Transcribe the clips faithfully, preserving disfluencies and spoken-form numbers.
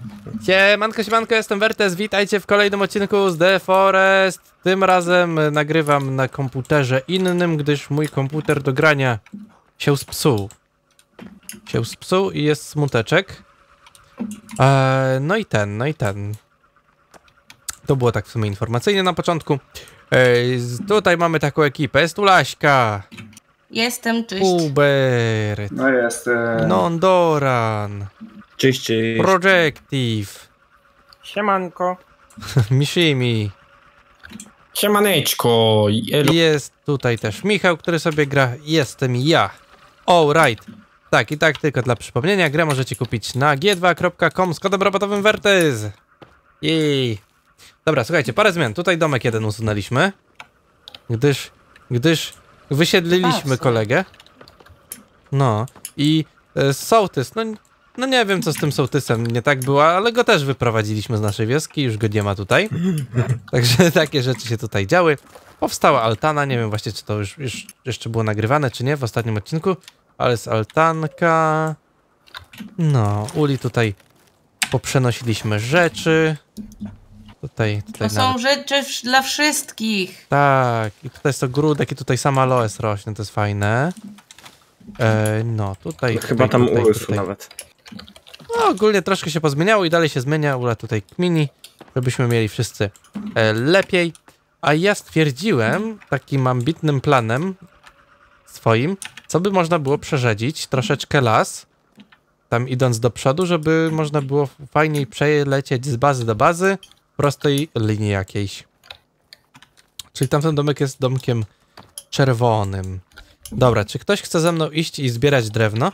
Siemanko, siemanko, jestem Wertes, witajcie w kolejnym odcinku z The Forest. Tym razem nagrywam na komputerze innym, gdyż mój komputer do grania się spsuł. Się spsuł i jest smuteczek. Eee, no i ten, no i ten. To było tak w sumie informacyjnie na początku. Eee, tutaj mamy taką ekipę, jest tu Laśka. Jestem, cześć. Hubert. No jestem. Nondoran. Cześć, cześć. Projective. Siemanko. Mishimi. Siemaneczko. Elo. Jest tutaj też Michał, który sobie gra. Jestem ja. Alright. Tak, i tak tylko dla przypomnienia, grę możecie kupić na g dwa kropka com z kodem rabatowym Wertes. Jej. Dobra, słuchajcie, parę zmian. Tutaj domek jeden usunęliśmy. Gdyż, gdyż wysiedliliśmy A, kolegę. No. I e, sołtys, no, no nie wiem co z tym sołtysem nie tak było, ale go też wyprowadziliśmy z naszej wioski, już go nie ma tutaj. Także takie rzeczy się tutaj działy. Powstała altana, nie wiem właśnie czy to już, już jeszcze było nagrywane czy nie w ostatnim odcinku, ale jest altanka. No, uli tutaj poprzenosiliśmy rzeczy. Tutaj, tutaj To są nawet... rzeczy w, dla wszystkich. Tak, i tutaj jest ogródek i tutaj sama aloes rośnie, to jest fajne. E, no, tutaj, tutaj... Chyba tam tutaj, urósł tutaj. nawet. No, ogólnie troszkę się pozmieniało i dalej się zmienia. Ula tutaj kmini, żebyśmy mieli wszyscy e, lepiej. A ja stwierdziłem takim ambitnym planem swoim, co by można było przerzedzić troszeczkę las, tam idąc do przodu, żeby można było fajniej przelecieć z bazy do bazy w prostej linii jakiejś. Czyli tamten domek jest domkiem czerwonym. Dobra, czy ktoś chce ze mną iść i zbierać drewno?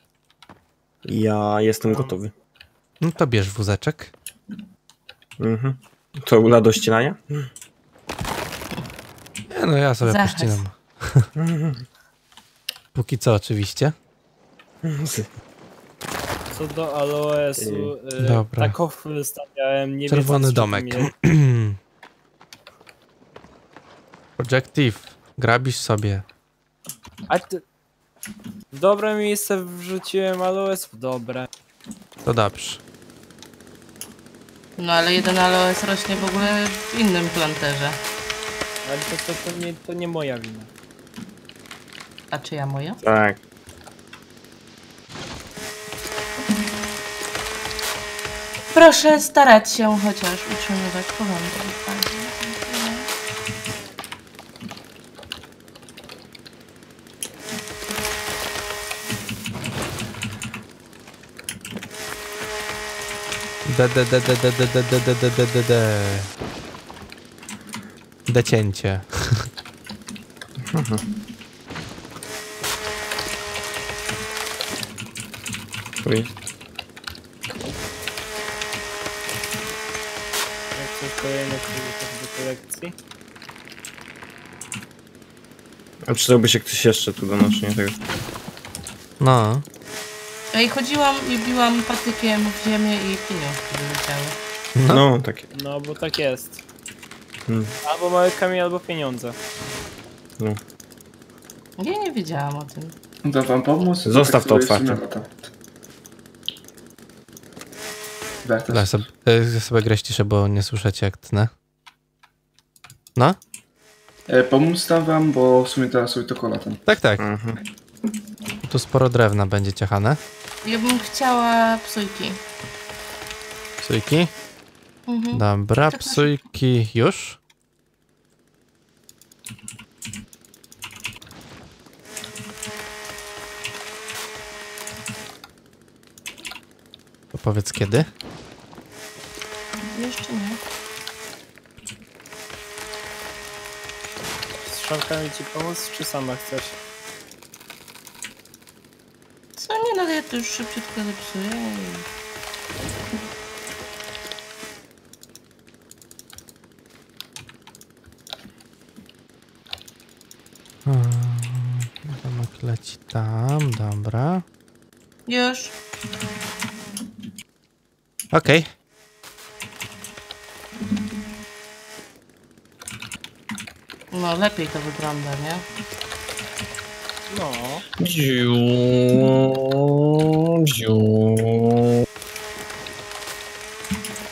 Ja jestem gotowy. No to bierz wózeczek. Mhm. To ula do ścinania? Nie, no ja sobie Zachęć. pościnam. Póki co oczywiście. Co do aloesu, y, Dobra. takow wystawiałem, nie Czerwony wiedząc, domek. czy mnie- Projective, grabisz sobie. A ty... W dobre miejsce wrzuciłem aloes, w dobre. To dobrze. No ale jeden aloes rośnie w ogóle w innym planterze. Ale to, to, to, nie, to nie moja wina. A czy ja moja? Tak. Proszę starać się chociaż utrzymywać porządek. De de de de de de de de de de de de de Decięcie. Uj. Jak coś kolejne do kolekcji. A przydałby się ktoś jeszcze tu do noszenia tego. No. Ej, chodziłam i biłam patykiem w ziemię i pieniążki wyleciały. No. No, takie. No bo tak jest. Hmm. Albo mały kamień, albo pieniądze. No. Ja nie wiedziałam o tym. Da wam pomóc? Zostaw to otwarte. Dla sobie, e, sobie grę ściszę, bo nie słyszycie jak tnę. No? E, pomóc tam wam, bo w sumie teraz sobie to kola tam. Tak, tak. Mhm. Tu sporo drewna będzie ciachane. Ja bym chciała psujki. Psujki? Mhm. Dobra, Czekaj. psujki już. To powiedz kiedy? Jeszcze nie. Z strzałkami ci pomóc, czy sama chcesz? Co nie, no ja to już szybciutko zepsuję. Hmm, domek leci tam, dobra. Już. Okej. No lepiej to wygląda, nie? No. Dziu, dziu.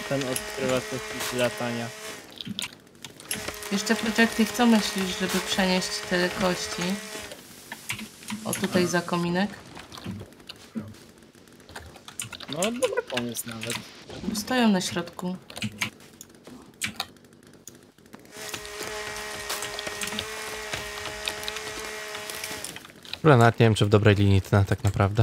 ten odkrywa techniki latania. Jeszcze Projective, co myślisz, żeby przenieść te kości? O, tutaj za kominek. No dobry pomysł nawet. Stoją na środku. Dobra, nawet nie wiem, czy w dobrej linii tnę tak naprawdę.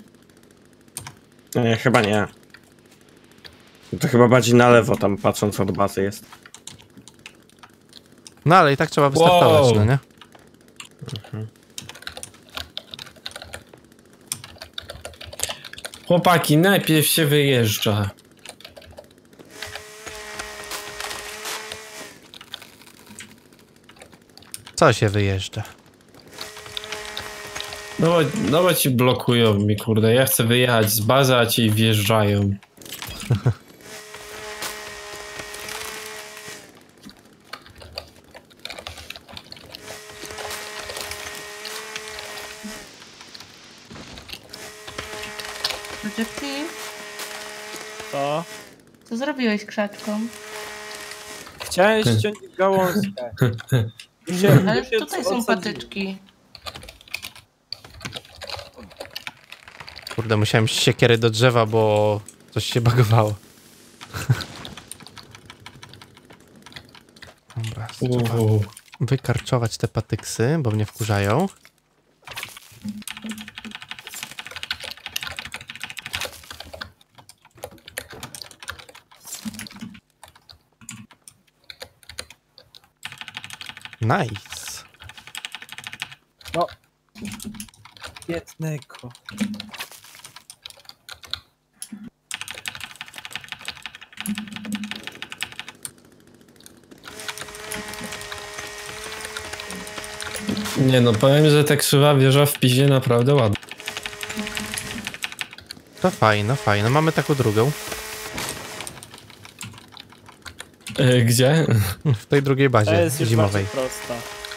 Nie, chyba nie. To chyba bardziej na lewo tam patrząc od bazy jest. No ale i tak trzeba wystartować, Wow. no nie? Chłopaki, najpierw się wyjeżdża. Co się wyjeżdża? No bo, no bo ci blokują mi, kurde. Ja chcę wyjechać z bazy, a ci wjeżdżają. Projective, To co zrobiłeś krzaczkom? chciałem ściąć gałązkę. Już się- Ale już się tutaj są odsadziłem. patyczki. Kurde, musiałem siekiery do drzewa, bo coś się bagowało. Dobra, trzeba Uuu. wykarczować te patyksy, bo mnie wkurzają. Nice. Biednego. Nie no, powiem, że ta krzywa wieża w pizie naprawdę ładna. To fajno, fajno. Mamy taką drugą. E, gdzie? W tej drugiej To bazie jest już zimowej. bardzo prosta.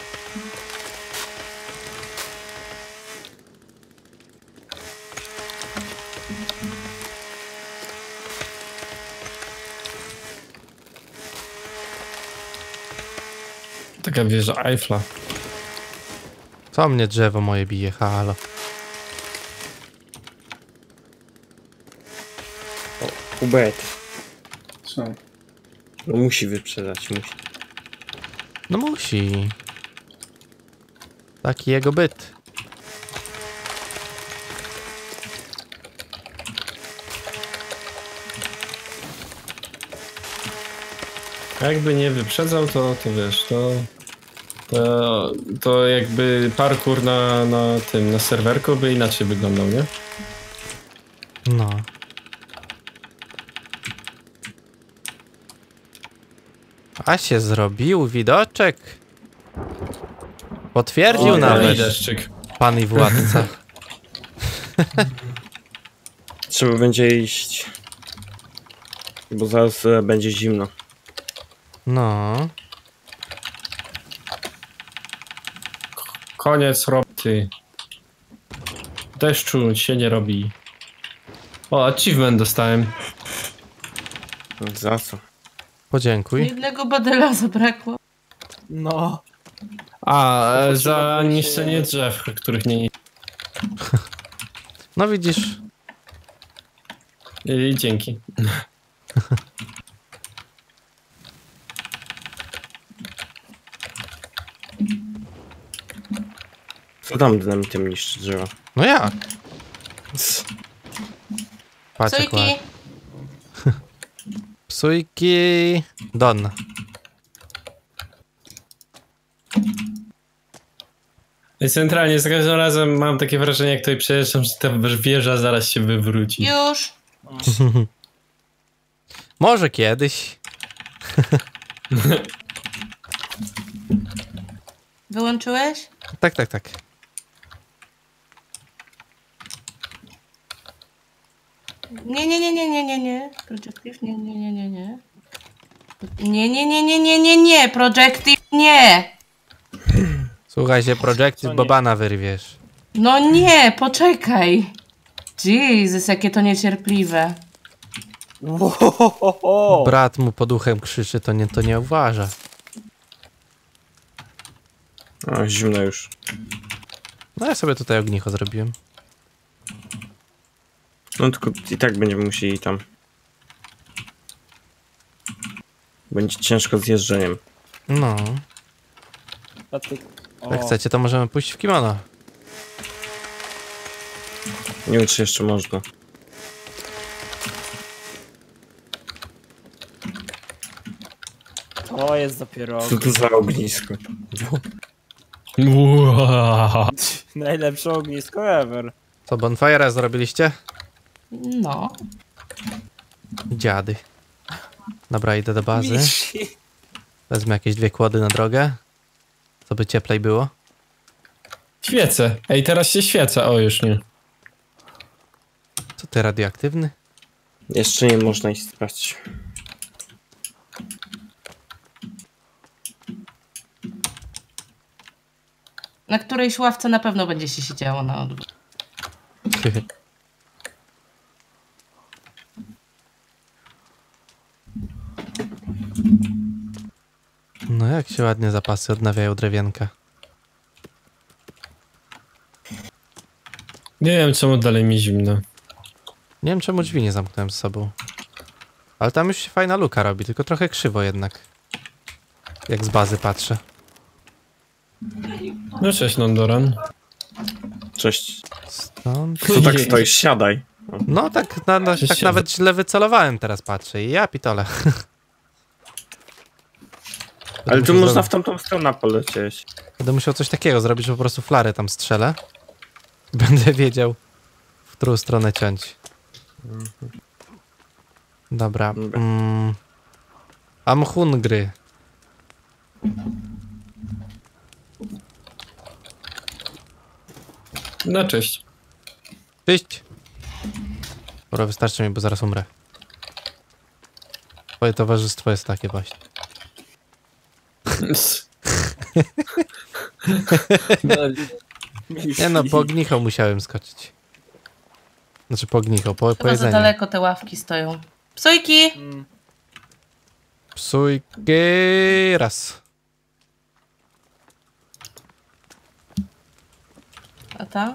Taka wieża Eiffla. Co mnie drzewo moje bije, halo. Hubert. Co? No musi wyprzedzać, musi. No musi. Taki jego byt. Jakby nie wyprzedzał, to, to wiesz, to, to, to jakby parkour na, na tym, na serwerku by inaczej wyglądał, nie? No. A się zrobił widoczek. Potwierdził O, nawet i deszczyk. pan i władca. Trzeba będzie iść. Bo zaraz e, będzie zimno. No. Koniec roboty. Deszczu się nie robi. O, achievement dostałem. Za co? Podziękuj. Jednego badela zabrakło. No. A, e, To za potrzeba było niszczenie się- drzew, których nie... No widzisz. I dzięki. Co tam dynamitem niszczy drzewa? No jak? Patrz jak Sojki, ładnie. Psujki. Don. I centralnie za każdym razem mam takie wrażenie, jak tutaj przejeżdżam, że ta wieża zaraz się wywróci. już. Może kiedyś. Wyłączyłeś? Tak, tak, tak. Nie, nie, nie, nie, nie, nie, nie. Projective, nie, nie, nie, nie, nie. Nie, nie, nie, nie, nie, nie, nie. Projective, nie. Słuchaj się, Co Projective nie? Bobana wyrwiesz. No nie, poczekaj. Jezus, jakie to niecierpliwe. Ohohoho. Brat mu pod uchem krzyczy, to nie, to nie uważa. O, zimno już. No ja sobie tutaj ognicho zrobiłem. No tylko i tak będziemy musieli tam. Będzie ciężko z jeżdżeniem. No, Patyk. O. jak chcecie, to możemy pójść w kimono. Nie wiem, czy jeszcze można. To jest dopiero Co to za ognisko? Uaa. najlepsze ognisko ever. Co, bonfire zrobiliście? No. Dziady. Dobra, idę do bazy. Misi. Wezmę jakieś dwie kłody na drogę. Co by cieplej było. Świecę. Ej, teraz się świecę. O, już nie. Co ty, radioaktywny? Jeszcze nie można iść spać. Na którejś ławce na pewno będzie się siedziało na odwrót. No jak się ładnie zapasy odnawiają drewienka. Nie wiem, czemu dalej mi zimno. Nie wiem czemu drzwi nie zamknąłem z sobą. Ale tam już się fajna luka robi, tylko trochę krzywo jednak. Jak z bazy patrzę. No cześć, Nondoran. Cześć. Stąd... Co tak stoisz? Siadaj. No tak, na, na, Cześć, tak się- nawet źle wycelowałem teraz patrzę i ja pitole. Ale Będę tu musiał można zro- w tamtą stronę polecieć. Będę musiał coś takiego zrobić, że po prostu flary tam strzelę. Będę wiedział, w którą stronę ciąć. Dobra. Dobra. Mm. Am hungry. No cześć. Cześć. Dobra, wystarczy mi, bo zaraz umrę. Twoje towarzystwo jest takie właśnie. No, Nie no, po ognicho musiałem skoczyć. Znaczy po ognicho, po, po Chyba za jedzenie. daleko te ławki stoją. Psojki! Mm. Psujki raz. A ta?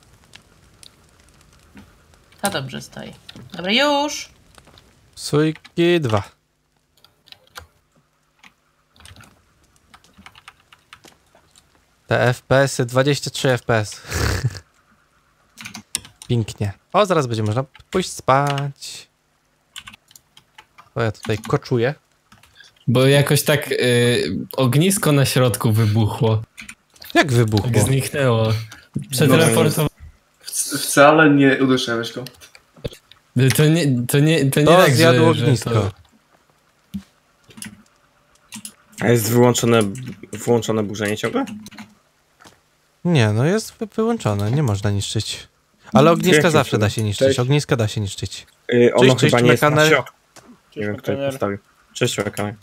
Ta dobrze stoi. Dobra, już! Psujki dwa. Te F P S-y, dwadzieścia trzy F P S. Pięknie. O, zaraz będzie można pójść spać. O, ja tutaj koczuję. bo jakoś tak y, ognisko na środku wybuchło. Jak Tak wybuchło? zniknęło. Przeteleportowało. Wc- Wcale nie uderzyłeś go. To nie, to nie, to nie To tak, zjadło że, że ognisko. to... A jest wyłączone, włączone burzenie ciągle? Nie, no jest wy- wyłączone, nie można niszczyć. Ale ogniska Jakie zawsze cudem? da się niszczyć, Cześć. ogniska da się niszczyć. Yy, ono Cześć, cześć, chyba nie jest na Mekaner. środku. Cześć, Nie wiem, kto je Mekaner. postawił. Cześć, Mekaner.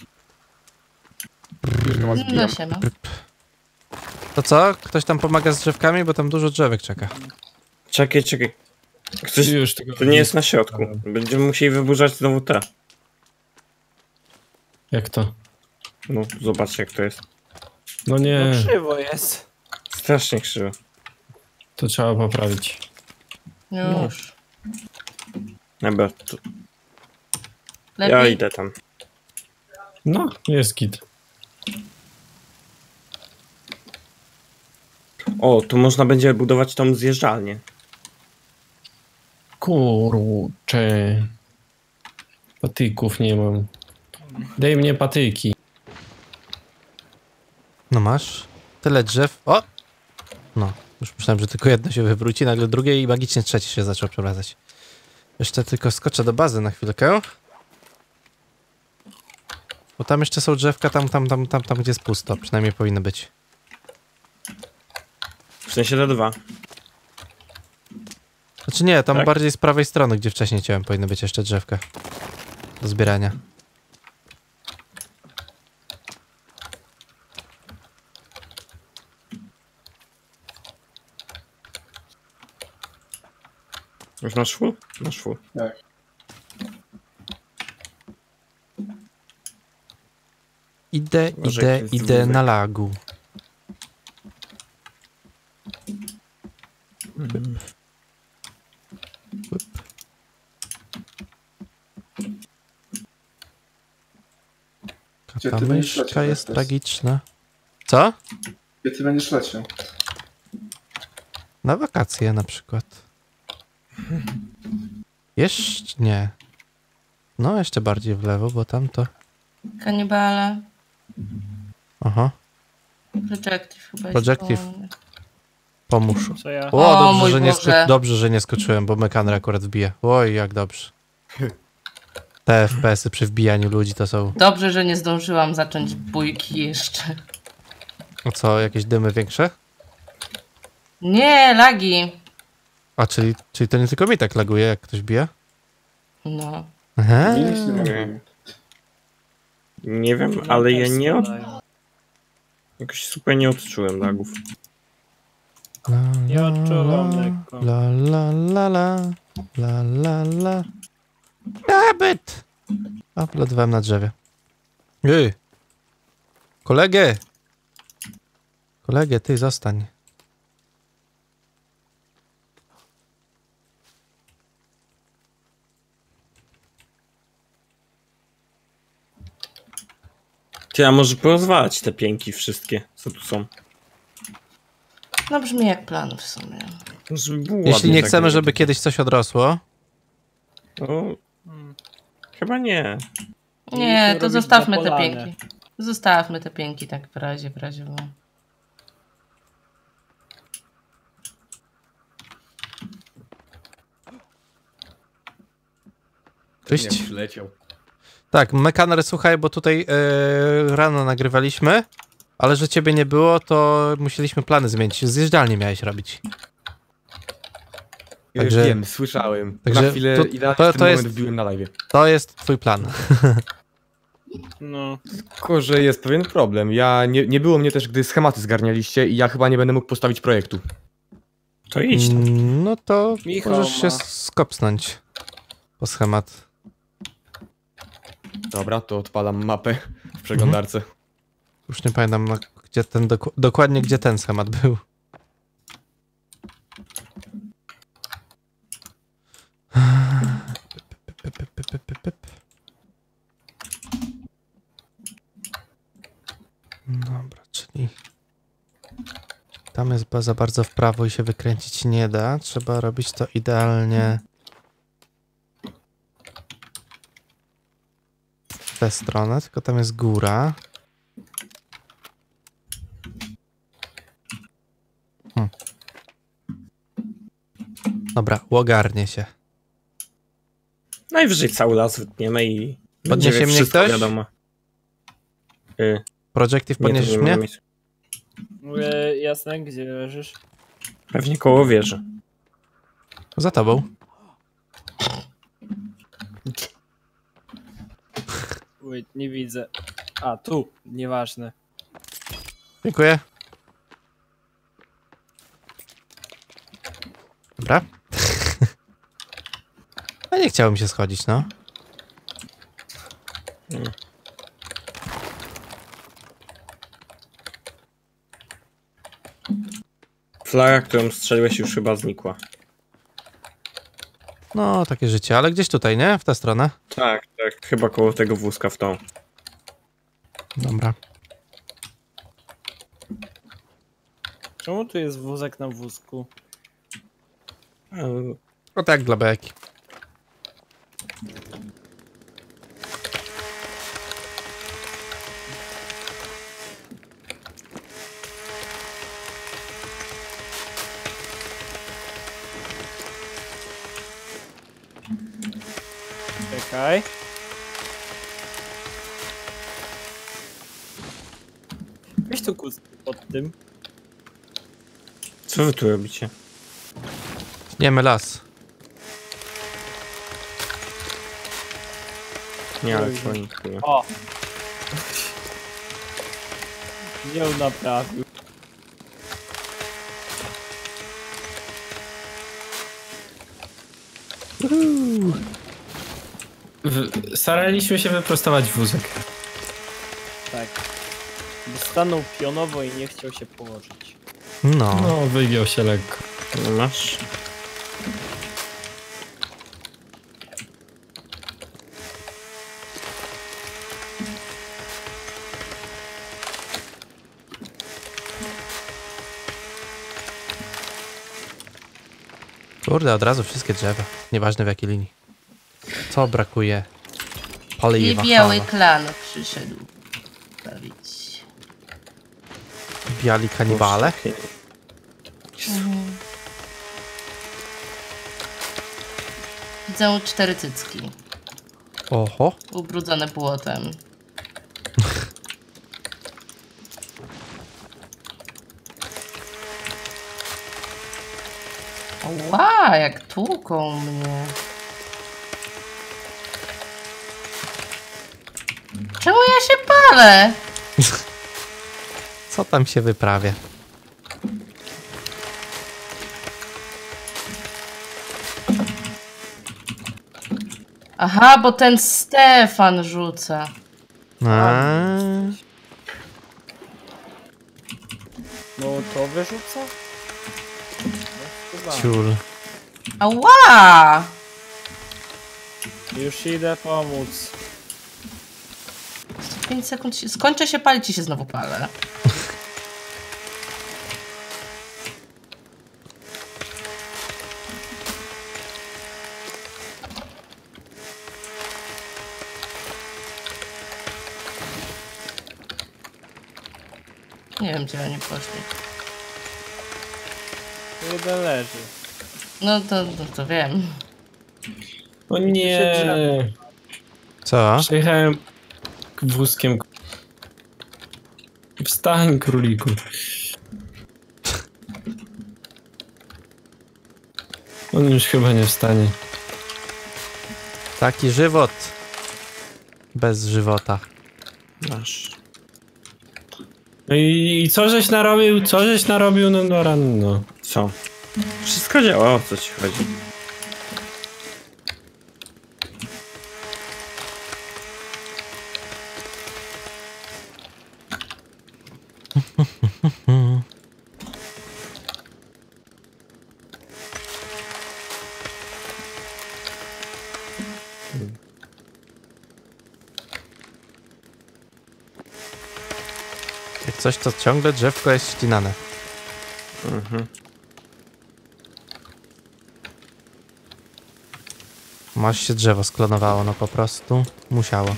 No się ma. To co? Ktoś tam pomaga z drzewkami, bo tam dużo drzewek czeka. Czekaj, czekaj. Ktoś, Już tego to nie jest na środku. Będziemy musieli wyburzać znowu te. Jak to? No, zobaczcie jak to jest. No nie, No krzywo jest. Strasznie krzywo. to trzeba poprawić. Już. Dobra, to Lepiej? ja idę tam. No, jest git. O, tu można będzie budować tą zjeżdżalnię. Kurczę. Patyków nie mam. Daj mnie patyki. No masz. Tyle drzew. O! No, już myślałem, że tylko jedno się wywróci, nagle drugie i magicznie trzecie się zaczął przewracać. Jeszcze tylko skoczę do bazy na chwilkę. Bo tam jeszcze są drzewka, tam, tam, tam, tam, tam gdzie jest pusto. Przynajmniej powinno być. W sensie te dwa. Znaczy nie, tam Tak? bardziej z prawej strony, gdzie wcześniej ciąłem, powinny być jeszcze drzewka. Do zbierania. Już masz full? Masz full. Tak. Idę, Może idę, jakiś idę wózek. na lagu. Łyp. Gdzie Kapa ty będziesz myszka leciał jest teraz? tragiczna. Co? Gdzie ty będziesz leciał? Na wakacje na przykład. Jeszcze nie. No, jeszcze bardziej w lewo, bo tam to... Kanibale. Aha, Projective chyba Projective. jest koło mnie. pomóż. Co ja? O, O, dobrze, mój że nie Boże. sko- dobrze, że nie skoczyłem, bo mekaner akurat wbija. Oj, jak dobrze. Te F P S-y przy wbijaniu ludzi to są... Dobrze, że nie zdążyłam zacząć bójki jeszcze. O co, jakieś dymy większe? Nie, lagi. A, czyli, czyli to nie tylko mi tak laguje, jak ktoś bije? No. Aha. Nie, nic nie Nie. mówię. Nie wiem, No, ale też ja nie od... spadają. jakoś super nie odczułem lagów. La, Ja la, odczuwam la, lekko. La la la la la la la. Rabbit! A, wylądowałem na drzewie. Ej! Kolegę! Kolegę, ty zostań. Ty, a może porozwalać te pięki wszystkie, co tu są? No brzmi jak plan w sumie. Żeby było Jeśli ładnie nie tak chcemy, będzie. żeby kiedyś coś odrosło, No, Hmm. chyba nie. Nie, Mieliśmy to robić zostawmy na te polanie. pięki. Zostawmy te pięki tak w razie, w razie. Bo... cześć. przyleciał. Tak, mekaner, słuchaj, bo tutaj e, rano nagrywaliśmy, ale że ciebie nie było, to musieliśmy plany zmienić. Zjeżdżalnię miałeś robić. Ja Także- już wiem, słyszałem. Także Na chwilę to- idealnie to- w to ten moment jest- wbiłem na live. To jest twój plan. No. Tylko, że jest pewien problem. Ja nie, nie było mnie też, gdy schematy zgarnialiście i ja chyba nie będę mógł postawić projektu. To idź tam. Mm, No to Michał możesz się ma. skopsnąć po schemat. Dobra, to odpalam mapę w przeglądarce. Już nie pamiętam, na- gdzie ten doku- dokładnie gdzie ten schemat był. Dobra, czyli tam jest ba- za bardzo w prawo i się wykręcić nie da. Trzeba robić to idealnie w tę stronę, tylko tam jest góra. Hmm. Dobra, ogarnie się. Najwyżej cały las wytniemy i... Podniesie będzie mnie wszystko ktoś? wiadomo. Y, Projective, nie, to podniesiesz nie mnie? ma miejsca. Mówię, jasne, gdzie leżysz? Pewnie koło wieży. Za tobą. Wait, nie widzę. A, tu, nieważne. Dziękuję. Dobra. A nie chciało mi się schodzić, no. Flaga, którą strzeliłeś, już chyba znikła. No, takie życie, ale gdzieś tutaj, nie? W tę stronę. Tak, tak. Chyba koło tego wózka w tą. Dobra. Czemu tu jest wózek na wózku? E, O tak, dla beki. Czekaj. Weź tu kust pod tym. Co wy tu robicie? Tniemy las. Nie, ale Oj. to nic nie. O! Nie ją naprawił. W, staraliśmy się wyprostować wózek. Tak. Bo stanął pionowo i nie chciał się położyć. No. No, wygiął się lekko. Masz? Kurde, od razu wszystkie drzewa. Nieważne w jakiej linii. Co brakuje? I Paliwa. biały halo. klan przyszedł bawić. Biali kanibale? Mhm. Widzę cztery cycki. Oho. Ubrudzone błotem. Ła, jak tłuką mnie. Czemu ja się palę? Co tam się wyprawia? Aha, bo ten Stefan rzuca. A, No to wyrzuca? No, ciul. Ała! już idę pomóc. pięć sekund. Się... Skończę się palić i się znowu palę. Nie wiem, gdzie oni poszli. Jeden leży. No to, to, to wiem. O nie. Co? Przyjechałem k- wózkiem. Wstań, króliku. On już chyba nie wstanie. Taki żywot. Bez żywota. Masz. No i, i co żeś narobił? Co żeś narobił? No, no ranno. Co? Wszystko działa, o co ci chodzi? Jak coś, to ciągle drzewko jest ścinane. Mhm. Masz się drzewo sklonowało, no po prostu. Musiało.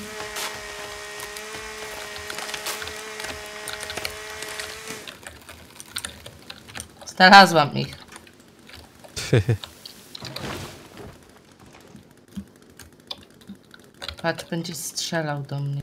Znalazłam ich. Patrz, będzie strzelał do mnie.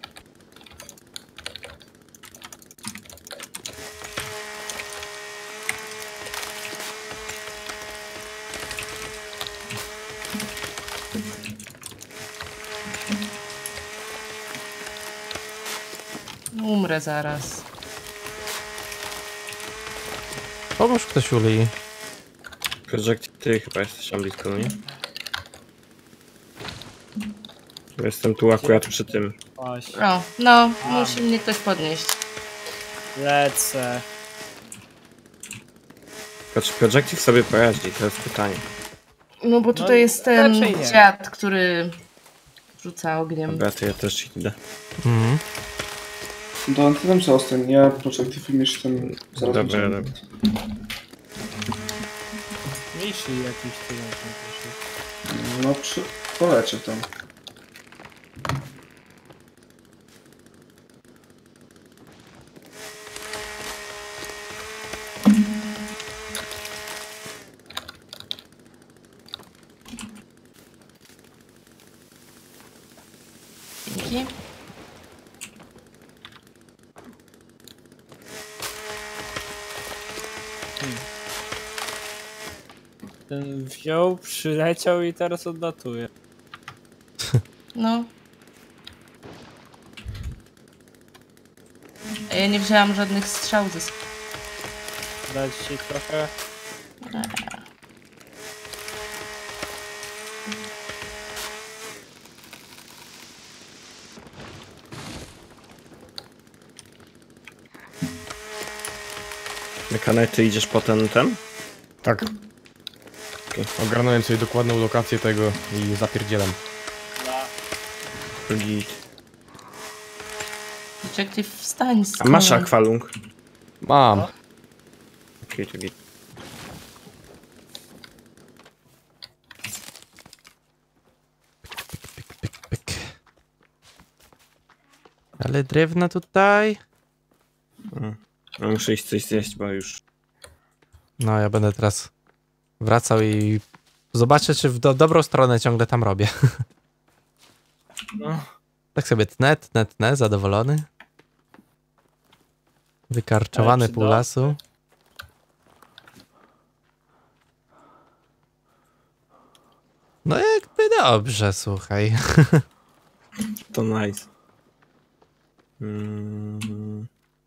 Umrę zaraz. Pomóż ktoś Uli. Project, ty chyba jesteś tam blisko, no nie? Jestem tu akurat przy tym. Paść. O, no, musi mnie ktoś podnieść. Lecę. Czy Projective sobie poradzi? To jest pytanie. No bo tutaj jest ten raczej nie. dziad, który rzuca ogniem. Dobra, to ja też idę. Mhm. Do Antynem zostań, ja Projective jeszcze zaraz Dobra, będziemy. dobra. Mniejszy jakiś tyle. No przy... polecie tam. Dzięki. Ten wziął, przyleciał i teraz odlatuje. No. A ja nie wzięłam żadnych strzał ze sk- Dać ci trochę. Mekane, ty idziesz po ten, ten? Tak. Ogarnąłem sobie dokładną lokację tego i zapierdzielam. Git. Projective, wstań z A masz kolan. akwalung? Mam. Okej, to git. Pyk. Ale drewna tutaj. No, muszę iść coś zjeść, bo już... No, ja będę teraz wracał i zobaczę, czy w do dobrą stronę ciągle tam robię. No. Tak sobie tnę, tnę, tnę, zadowolony. Wykarczowany Ale czy pół lasu. No jakby dobrze, słuchaj. To nice. Mm.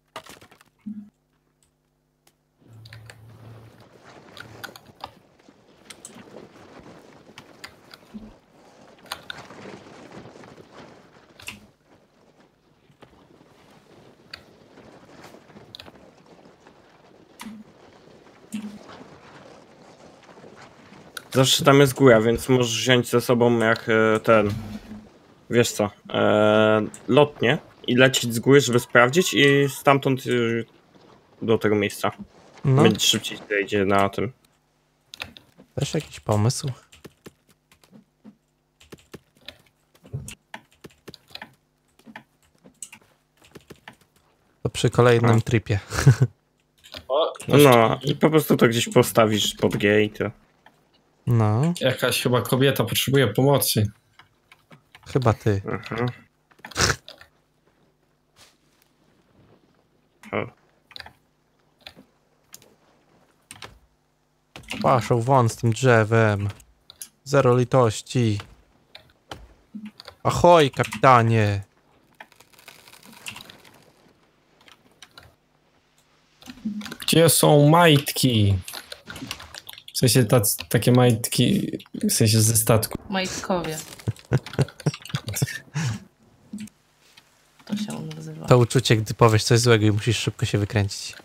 Zawsze tam jest góra, więc możesz wziąć ze sobą jak e, ten, wiesz co, e, lotnie i lecieć z góry, żeby sprawdzić i stamtąd e, do tego miejsca. No, Będzie szybciej zejdzie na tym. też jakiś pomysł. To przy kolejnym A. tripie. O, No i po prostu to gdzieś postawisz pod G i to. No, jakaś chyba kobieta potrzebuje pomocy. chyba ty. Aha. O. Paszą won z tym drzewem. Zero litości. Ahoj, kapitanie. Gdzie są majtki? W sensie tac, takie majtki, w sensie ze statku. Majtkowie. To się on nazywa. To uczucie, gdy powiesz coś złego i musisz szybko się wykręcić.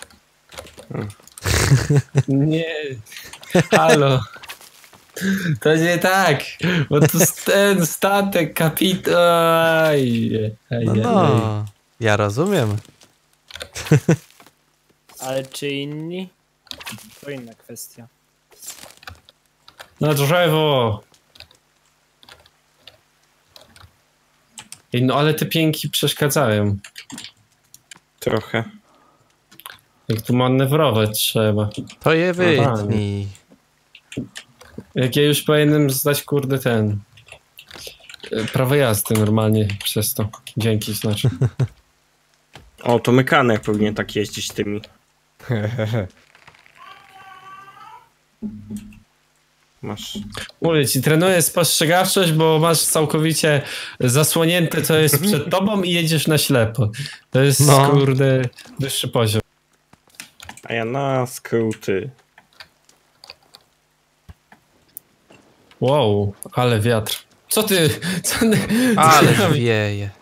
Nie. Halo. To nie tak, bo to jest ten statek, kapitan. No, no, ja rozumiem. Ale czy inni? To inna kwestia. Na drzewo. Ej, no ale te pięki przeszkadzają. Trochę. Jak tu manewrować trzeba. To je wytnij. Jak ja już powinienem zdać, kurde, ten... e, prawo jazdy normalnie przez to. Dzięki, znaczy. O, to Mekanek powinien tak jeździć tymi. Masz. Mówię ci, trenuję spostrzegawczość, bo masz całkowicie zasłonięte, co jest przed tobą i jedziesz na ślepo. To jest, No. kurde, wyższy poziom. A ja na skróty. Wow, ale wiatr. Co ty? Co ty? Ale co ty- wieje.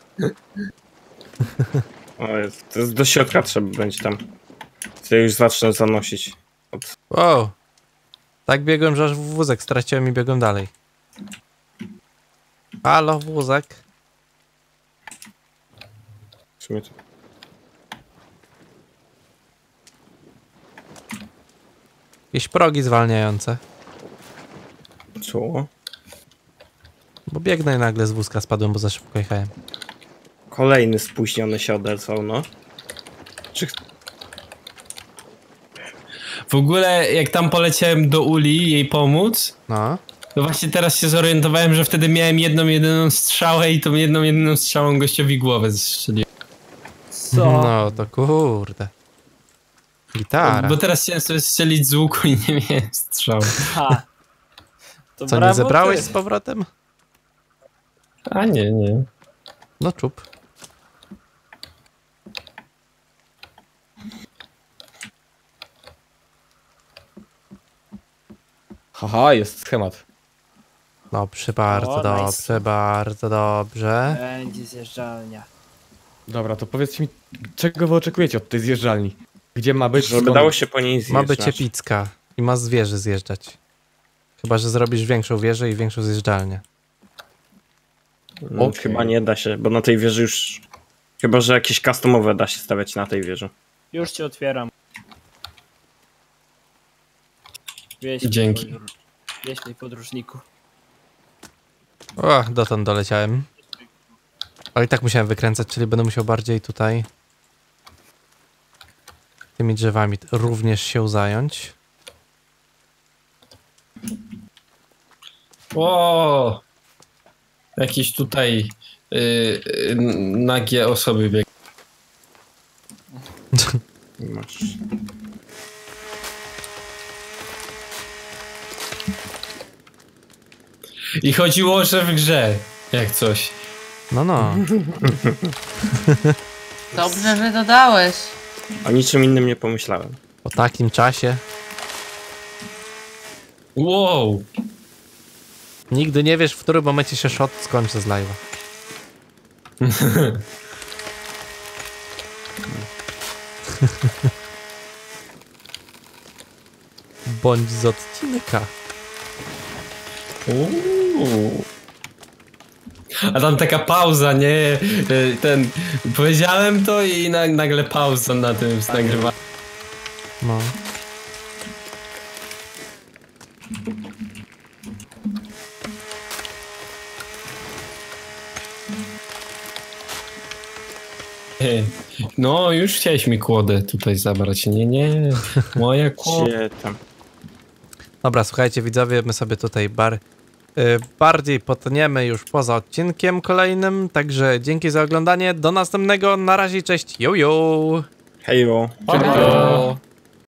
O, jest, to jest do środka trzeba będzie tam. To ja już zacznę zanosić. Od... Wow. Tak biegłem, że aż wózek straciłem i biegłem dalej. Halo, wózek. W sumie to... Jakieś progi zwalniające. Co? Bo biegnę i nagle z wózka spadłem, bo za szybko jechałem. Kolejny spóźniony się odezwał, no. Czy... W ogóle, jak tam poleciałem do Uli jej pomóc, No. to właśnie teraz się zorientowałem, że wtedy miałem jedną, jedyną strzałę i tą jedną, jedyną strzałą gościowi głowę zestrzeliłem. Co? No to kurde. Gitara. Bo teraz chciałem sobie strzelić z łuku i nie miałem strzału. Ha. To Co, nie brawo zebrałeś ty. z powrotem? A nie, nie. No czup. Haha, jest schemat. Dobrze, bardzo O, dobrze, nice. bardzo dobrze. Będzie zjeżdżalnia. Dobra, to powiedzcie mi, czego wy oczekujecie od tej zjeżdżalni? Gdzie ma być? Żeby skąd- dało się po niej zjeść. Ma być znaczy. epicka i ma z wieży zjeżdżać. Chyba, że zrobisz większą wieżę i większą zjeżdżalnię. No, Okej. Chyba nie da się, bo na tej wieży już... Chyba, że jakieś customowe da się stawiać na tej wieży. Już ci otwieram. Wieś mi Dzięki. podróż- Wieś mi podróżniku. O, dotąd doleciałem. Ale i tak musiałem wykręcać, czyli będę musiał bardziej tutaj tymi drzewami również się zająć. O! Jakieś tutaj y, y, nagie osoby biegną. Masz... I chodziło, że w grze, jak coś. No, no. Dobrze, że dodałeś. O niczym innym nie pomyślałem. Po takim czasie Wow! nigdy nie wiesz, w którym momencie się shot skończy z live'a. Bądź z odcinka. Uuu. A tam taka pauza, nie? Y, Ten, powiedziałem to i na, nagle pauza na tym nagrywaniu. No. No, już chciałeś mi kłodę tutaj zabrać. Nie, nie. Moja kłoda. Gdzie tam? Dobra, słuchajcie widzowie, my sobie tutaj bar y, bardziej potniemy już poza odcinkiem kolejnym, także dzięki za oglądanie, do następnego, na razie, cześć, yo yo! Hejo. Pa, pa.